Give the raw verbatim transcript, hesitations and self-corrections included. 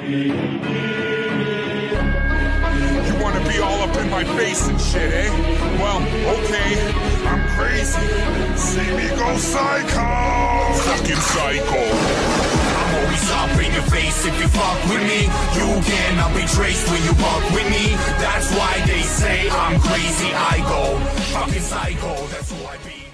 You wanna be all up in my face and shit, eh? Well, okay, I'm crazy. See me go psycho. Fucking psycho. I'm always up in your face if you fuck with me. You cannot be traced when you fuck with me. That's why they say I'm crazy. I go fucking psycho. That's who I be.